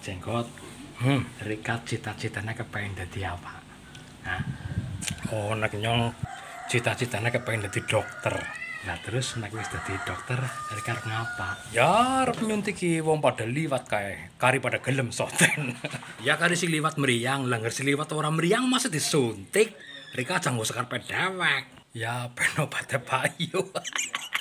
Jenggot. Rika cita-citanya kepengen jadi apa? Hah? Oh, nek nyong cita-citanya kepengen jadi dokter. Nah terus nek wis dadi dokter, Rika arep ngapa? Ya, arep nyuntiki wong pada liwat kae, kari pada gelem soten. Ya kali si liwat meriang, langgar si liwat orang meriang masa disuntik. Rika aja nggo sekar pedewek. Ya, ben obate payu.